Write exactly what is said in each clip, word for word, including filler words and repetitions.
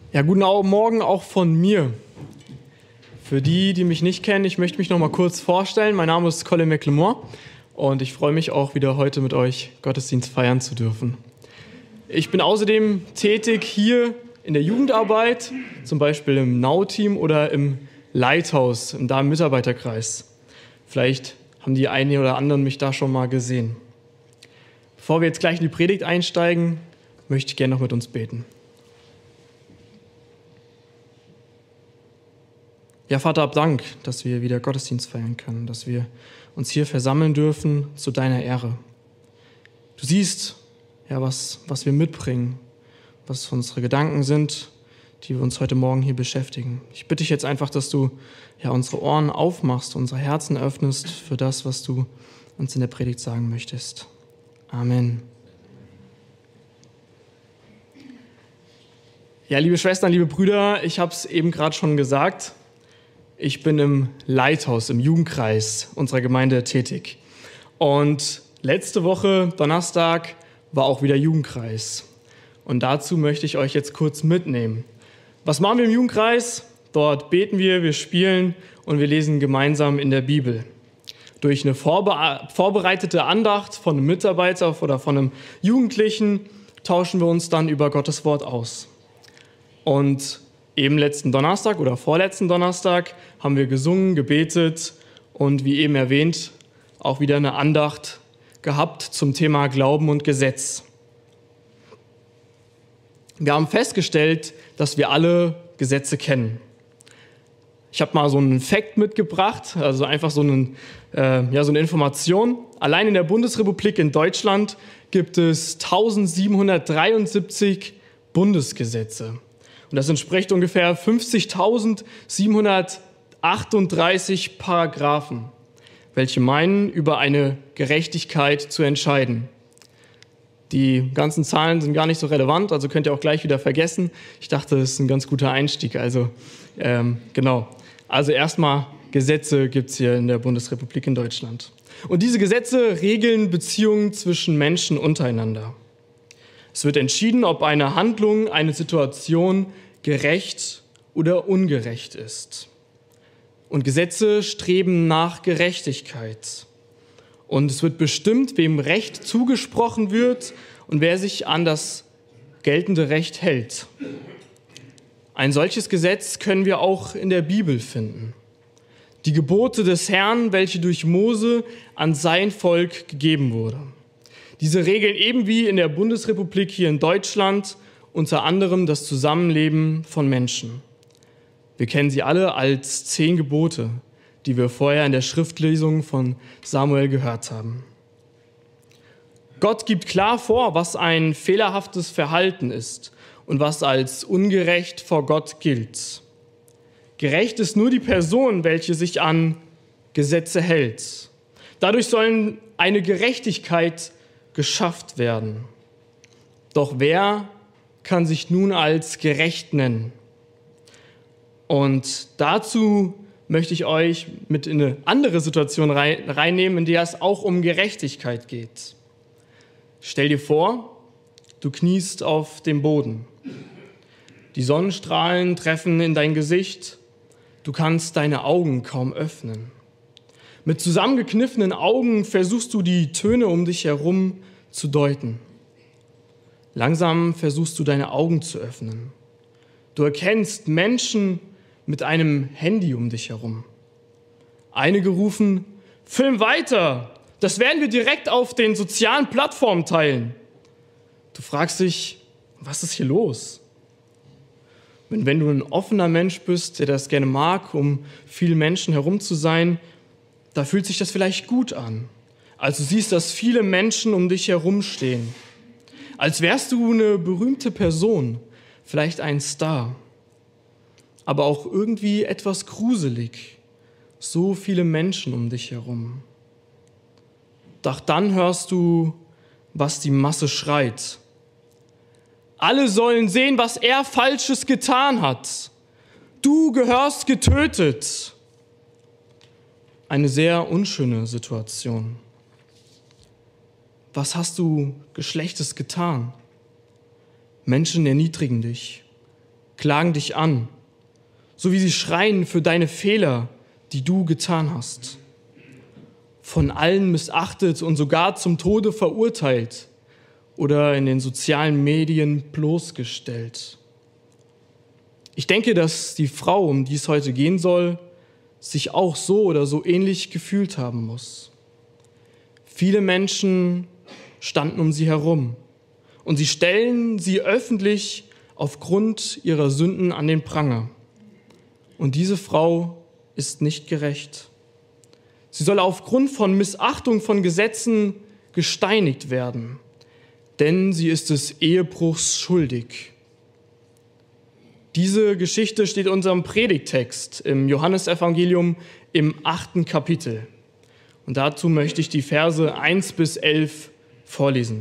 Ja, guten Morgen auch von mir. Für die, die mich nicht kennen, ich möchte mich noch mal kurz vorstellen. Mein Name ist Colin McLemore und ich freue mich auch wieder heute mit euch Gottesdienst feiern zu dürfen. Ich bin außerdem tätig hier in der Jugendarbeit, zum Beispiel im Now-Team oder im Lighthouse, im Damen-Mitarbeiterkreis. Vielleicht haben die einen oder anderen mich da schon mal gesehen. Bevor wir jetzt gleich in die Predigt einsteigen, möchte ich gerne noch mit uns beten. Ja, Vater, hab Dank, dass wir wieder Gottesdienst feiern können, dass wir uns hier versammeln dürfen zu deiner Ehre. Du siehst, ja, was, was wir mitbringen, was unsere Gedanken sind, die wir uns heute Morgen hier beschäftigen. Ich bitte dich jetzt einfach, dass du ja, unsere Ohren aufmachst, unsere Herzen öffnest für das, was du uns in der Predigt sagen möchtest. Amen. Ja, liebe Schwestern, liebe Brüder, ich habe es eben gerade schon gesagt. Ich bin im Lighthouse, im Jugendkreis unserer Gemeinde tätig. Und letzte Woche, Donnerstag, war auch wieder Jugendkreis. Und dazu möchte ich euch jetzt kurz mitnehmen. Was machen wir im Jugendkreis? Dort beten wir, wir spielen und wir lesen gemeinsam in der Bibel. Durch eine vorbe- vorbereitete Andacht von einem Mitarbeiter oder von einem Jugendlichen tauschen wir uns dann über Gottes Wort aus. Und eben letzten Donnerstag oder vorletzten Donnerstag haben wir gesungen, gebetet und wie eben erwähnt, auch wieder eine Andacht gehabt zum Thema Glauben und Gesetz. Wir haben festgestellt, dass wir alle Gesetze kennen. Ich habe mal so einen Fact mitgebracht, also einfach so, einen, äh, ja, so eine Information. Allein in der Bundesrepublik in Deutschland gibt es eintausendsiebenhundertdreiundsiebzig Bundesgesetze. Und das entspricht ungefähr fünfzigtausendsiebenhundertachtunddreißig Paragraphen, welche meinen, über eine Gerechtigkeit zu entscheiden. Die ganzen Zahlen sind gar nicht so relevant, also könnt ihr auch gleich wieder vergessen. Ich dachte, das ist ein ganz guter Einstieg. Also ähm, genau. Also erstmal Gesetze gibt es hier in der Bundesrepublik in Deutschland. Und diese Gesetze regeln Beziehungen zwischen Menschen untereinander. Es wird entschieden, ob eine Handlung, eine Situation gerecht oder ungerecht ist. Und Gesetze streben nach Gerechtigkeit. Und es wird bestimmt, wem Recht zugesprochen wird und wer sich an das geltende Recht hält. Ein solches Gesetz können wir auch in der Bibel finden. Die Gebote des Herrn, welche durch Mose an sein Volk gegeben wurde. Diese regeln eben wie in der Bundesrepublik hier in Deutschland unter anderem das Zusammenleben von Menschen. Wir kennen sie alle als zehn Gebote, die wir vorher in der Schriftlesung von Samuel gehört haben. Gott gibt klar vor, was ein fehlerhaftes Verhalten ist und was als ungerecht vor Gott gilt. Gerecht ist nur die Person, welche sich an Gesetze hält. Dadurch sollen eine Gerechtigkeit geschafft werden. Doch wer kann sich nun als gerecht nennen? Und dazu möchte ich euch mit in eine andere Situation reinnehmen, in der es auch um Gerechtigkeit geht. Stell dir vor, du kniest auf dem Boden. Die Sonnenstrahlen treffen in dein Gesicht. Du kannst deine Augen kaum öffnen. Mit zusammengekniffenen Augen versuchst du, die Töne um dich herum zu deuten. Langsam versuchst du, deine Augen zu öffnen. Du erkennst Menschen mit einem Handy um dich herum. Einige rufen, Film weiter, das werden wir direkt auf den sozialen Plattformen teilen. Du fragst dich, was ist hier los? Und wenn du ein offener Mensch bist, der das gerne mag, um viele Menschen herum zu sein, da fühlt sich das vielleicht gut an. Also siehst, dass viele Menschen um dich herumstehen. Als wärst du eine berühmte Person, vielleicht ein Star. Aber auch irgendwie etwas gruselig. So viele Menschen um dich herum. Doch dann hörst du, was die Masse schreit. Alle sollen sehen, was er Falsches getan hat. Du gehörst getötet. Eine sehr unschöne Situation. Was hast du Geschlechtes getan? Menschen erniedrigen dich. klagen dich an, so wie sie schreien für deine Fehler, die du getan hast. Von allen missachtet und sogar zum Tode verurteilt oder in den sozialen Medien bloßgestellt. Ich denke, dass die Frau, um die es heute gehen soll, sich auch so oder so ähnlich gefühlt haben muss. Viele Menschen standen um sie herum und sie stellen sie öffentlich aufgrund ihrer Sünden an den Pranger. Und diese Frau ist nicht gerecht. Sie soll aufgrund von Missachtung von Gesetzen gesteinigt werden, denn sie ist des Ehebruchs schuldig. Diese Geschichte steht in unserem Predigttext im Johannesevangelium im achten Kapitel. Und dazu möchte ich die Verse eins bis elf vorlesen.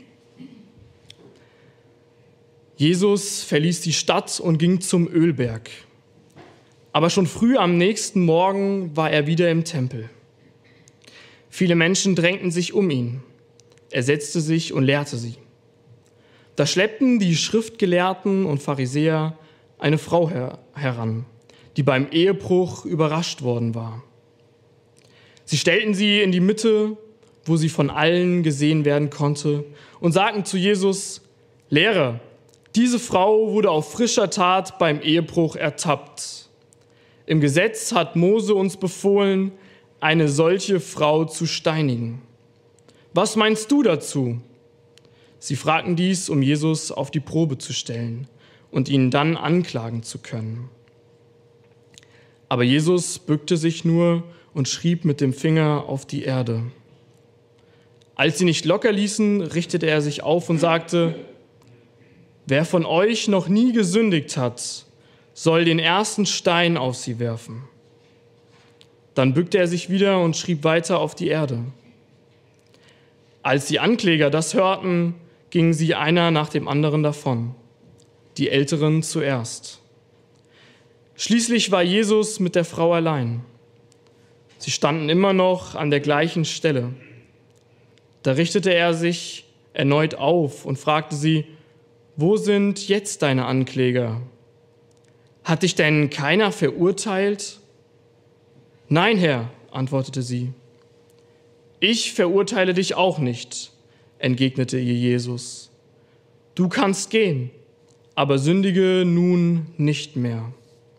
Jesus verließ die Stadt und ging zum Ölberg. Aber schon früh am nächsten Morgen war er wieder im Tempel. Viele Menschen drängten sich um ihn. Er setzte sich und lehrte sie. Da schleppten die Schriftgelehrten und Pharisäer eine Frau her- heran, die beim Ehebruch überrascht worden war. Sie stellten sie in die Mitte, wo sie von allen gesehen werden konnte, und sagten zu Jesus: Lehrer, diese Frau wurde auf frischer Tat beim Ehebruch ertappt. Im Gesetz hat Mose uns befohlen, eine solche Frau zu steinigen. Was meinst du dazu? Sie fragten dies, um Jesus auf die Probe zu stellen und ihn dann anklagen zu können. Aber Jesus bückte sich nur und schrieb mit dem Finger auf die Erde. Als sie nicht locker ließen, richtete er sich auf und sagte: Wer von euch noch nie gesündigt hat, soll den ersten Stein auf sie werfen. Dann bückte er sich wieder und schrieb weiter auf die Erde. Als die Ankläger das hörten, gingen sie einer nach dem anderen davon, die Älteren zuerst. Schließlich war Jesus mit der Frau allein. Sie standen immer noch an der gleichen Stelle. Da richtete er sich erneut auf und fragte sie: Wo sind jetzt deine Ankläger? Hat dich denn keiner verurteilt? Nein, Herr, antwortete sie. Ich verurteile dich auch nicht, entgegnete ihr Jesus. Du kannst gehen, aber sündige nun nicht mehr.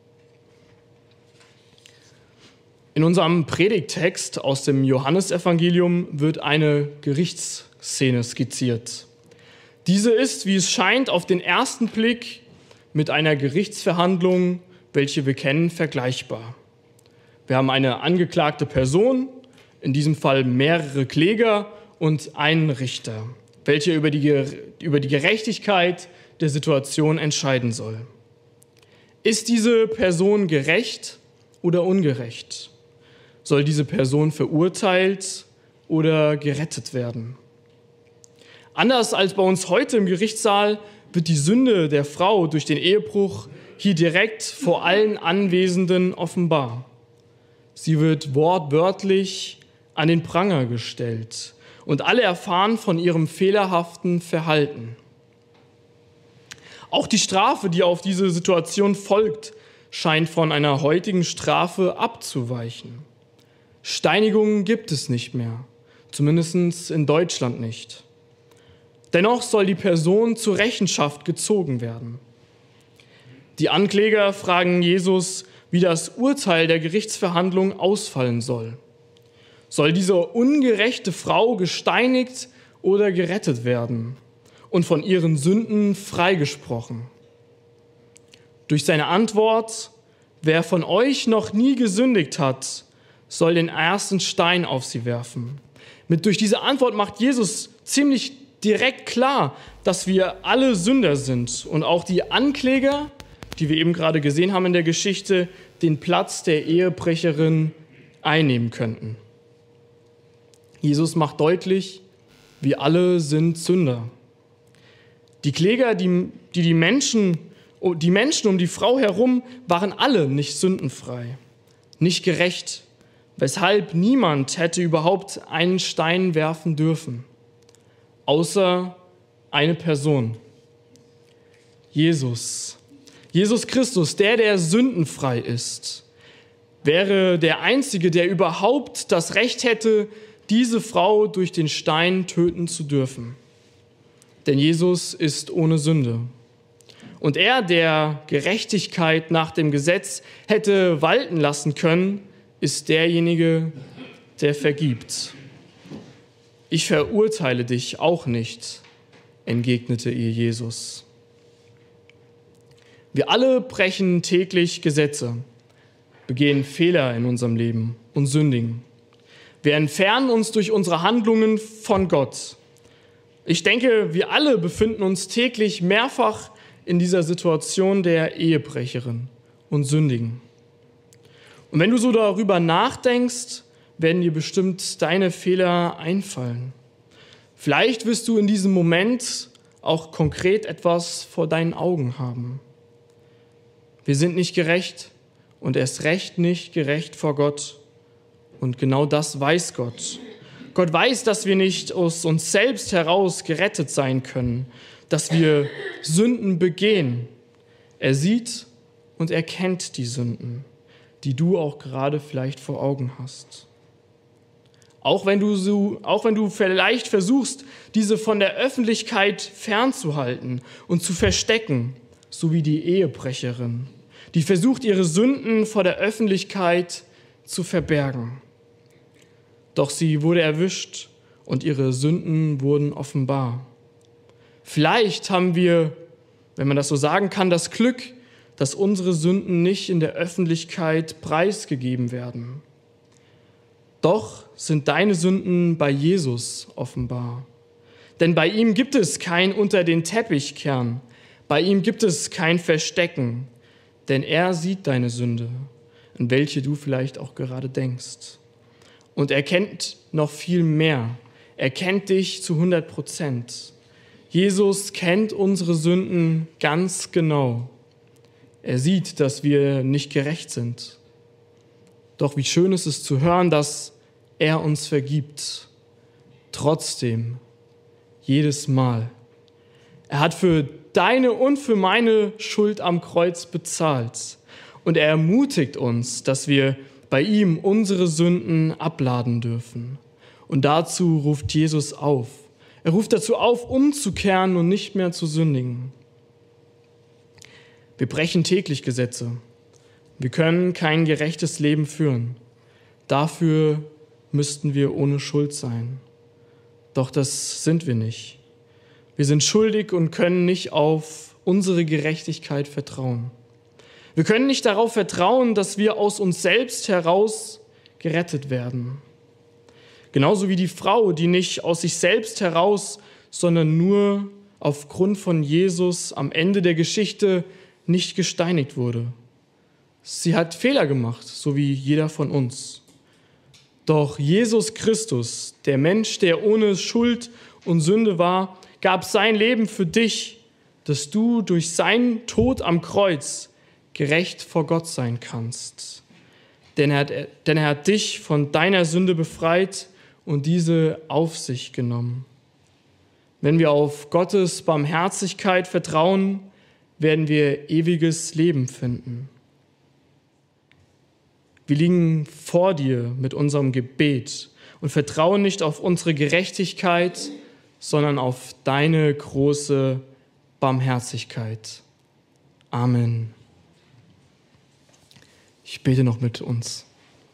In unserem Predigttext aus dem Johannesevangelium wird eine Gerichtsszene skizziert. Diese ist, wie es scheint, auf den ersten Blick mit einer Gerichtsverhandlung, welche wir kennen, vergleichbar. Wir haben eine angeklagte Person, in diesem Fall mehrere Kläger und einen Richter, welcher über die, über die Gerechtigkeit der Situation entscheiden soll. Ist diese Person gerecht oder ungerecht? Soll diese Person verurteilt oder gerettet werden? Anders als bei uns heute im Gerichtssaal wird die Sünde der Frau durch den Ehebruch hier direkt vor allen Anwesenden offenbar. Sie wird wortwörtlich an den Pranger gestellt und alle erfahren von ihrem fehlerhaften Verhalten. Auch die Strafe, die auf diese Situation folgt, scheint von einer heutigen Strafe abzuweichen. Steinigungen gibt es nicht mehr, zumindest in Deutschland nicht. Dennoch soll die Person zur Rechenschaft gezogen werden. Die Ankläger fragen Jesus, wie das Urteil der Gerichtsverhandlung ausfallen soll. Soll diese ungerechte Frau gesteinigt oder gerettet werden und von ihren Sünden freigesprochen? Durch seine Antwort: Wer von euch noch nie gesündigt hat, soll den ersten Stein auf sie werfen. Mit durch diese Antwort macht Jesus ziemlich direkt klar, dass wir alle Sünder sind und auch die Ankläger, die wir eben gerade gesehen haben in der Geschichte, den Platz der Ehebrecherin einnehmen könnten. Jesus macht deutlich, wir alle sind Sünder. Die Kläger, die die, die, Menschen, die Menschen um die Frau herum, waren alle nicht sündenfrei, nicht gerecht, weshalb niemand hätte überhaupt einen Stein werfen dürfen, außer eine Person: Jesus. Jesus Christus, der, der sündenfrei ist, wäre der Einzige, der überhaupt das Recht hätte, diese Frau durch den Stein töten zu dürfen. Denn Jesus ist ohne Sünde. Und er, der Gerechtigkeit nach dem Gesetz hätte walten lassen können, ist derjenige, der vergibt. Ich verurteile dich auch nicht, entgegnete ihr Jesus. Wir alle brechen täglich Gesetze, begehen Fehler in unserem Leben und sündigen. Wir entfernen uns durch unsere Handlungen von Gott. Ich denke, wir alle befinden uns täglich mehrfach in dieser Situation der Ehebrecherin und sündigen. Und wenn du so darüber nachdenkst, werden dir bestimmt deine Fehler einfallen. Vielleicht wirst du in diesem Moment auch konkret etwas vor deinen Augen haben. Wir sind nicht gerecht und erst recht nicht gerecht vor Gott. Und genau das weiß Gott. Gott weiß, dass wir nicht aus uns selbst heraus gerettet sein können, dass wir Sünden begehen. Er sieht und erkennt die Sünden, die du auch gerade vielleicht vor Augen hast. Auch wenn du, so, auch wenn du vielleicht versuchst, diese von der Öffentlichkeit fernzuhalten und zu verstecken, so wie die Ehebrecherin, die versucht, ihre Sünden vor der Öffentlichkeit zu verbergen. Doch sie wurde erwischt und ihre Sünden wurden offenbar. Vielleicht haben wir, wenn man das so sagen kann, das Glück, dass unsere Sünden nicht in der Öffentlichkeit preisgegeben werden. Doch sind deine Sünden bei Jesus offenbar. Denn bei ihm gibt es kein unter den Teppich kehren. Bei ihm gibt es kein Verstecken. Denn er sieht deine Sünde, an welche du vielleicht auch gerade denkst. Und er kennt noch viel mehr. Er kennt dich zu hundert Prozent. Jesus kennt unsere Sünden ganz genau. Er sieht, dass wir nicht gerecht sind. Doch wie schön ist es zu hören, dass er uns vergibt. Trotzdem, jedes Mal. Er hat für deine und für meine Schuld am Kreuz bezahlt. Und er ermutigt uns, dass wir bei ihm unsere Sünden abladen dürfen. Und dazu ruft Jesus auf. Er ruft dazu auf, umzukehren und nicht mehr zu sündigen. Wir brechen täglich Gesetze. Wir können kein gerechtes Leben führen. Dafür müssten wir ohne Schuld sein. Doch das sind wir nicht. Wir sind schuldig und können nicht auf unsere Gerechtigkeit vertrauen. Wir können nicht darauf vertrauen, dass wir aus uns selbst heraus gerettet werden. Genauso wie die Frau, die nicht aus sich selbst heraus, sondern nur aufgrund von Jesus am Ende der Geschichte nicht gesteinigt wurde. Sie hat Fehler gemacht, so wie jeder von uns. Doch Jesus Christus, der Mensch, der ohne Schuld und Sünde war, gab sein Leben für dich, dass du durch seinen Tod am Kreuz gerecht vor Gott sein kannst. Denn er hat, denn er hat dich von deiner Sünde befreit und diese auf sich genommen. Wenn wir auf Gottes Barmherzigkeit vertrauen, werden wir ewiges Leben finden. Wir liegen vor dir mit unserem Gebet und vertrauen nicht auf unsere Gerechtigkeit, sondern auf deine große Barmherzigkeit. Amen. Ich bete noch mit uns.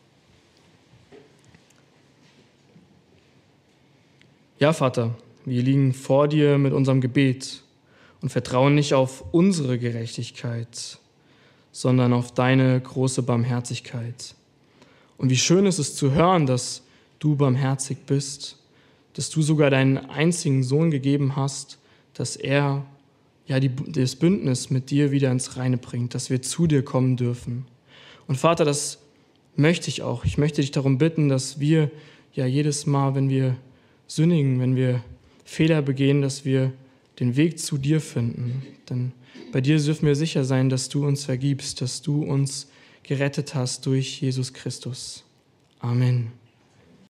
Ja, Vater, wir liegen vor dir mit unserem Gebet und vertrauen nicht auf unsere Gerechtigkeit, sondern auf deine große Barmherzigkeit. Und wie schön ist es zu hören, dass du barmherzig bist, dass du sogar deinen einzigen Sohn gegeben hast, dass er ja die, das Bündnis mit dir wieder ins Reine bringt, dass wir zu dir kommen dürfen. Und Vater, das möchte ich auch. Ich möchte dich darum bitten, dass wir ja jedes Mal, wenn wir sündigen, wenn wir Fehler begehen, dass wir den Weg zu dir finden. Denn bei dir dürfen wir sicher sein, dass du uns vergibst, dass du uns gerettet hast durch Jesus Christus. Amen.